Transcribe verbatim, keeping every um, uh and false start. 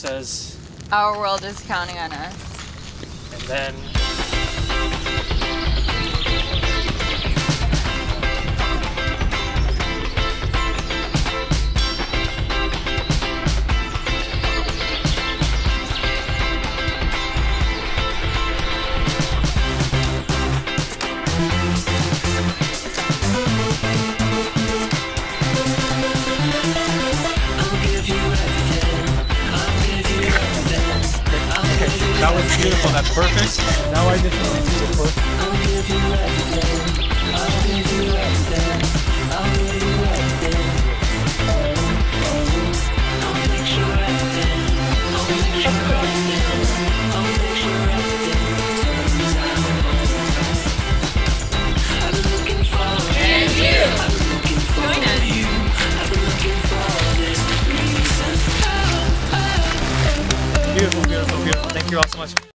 says, our world is counting on us. and then that was beautiful. That's perfect. Now I just want to see the push. I'll give you everything. I'll give you everything. I'll give you everything. I'll make sure everything. I'll make sure everything. I'll make sure everything turns out. I've been looking for And you! I've been looking for you. I've been looking for this reason. Beautiful, beautiful, beautiful. Thank you all so much.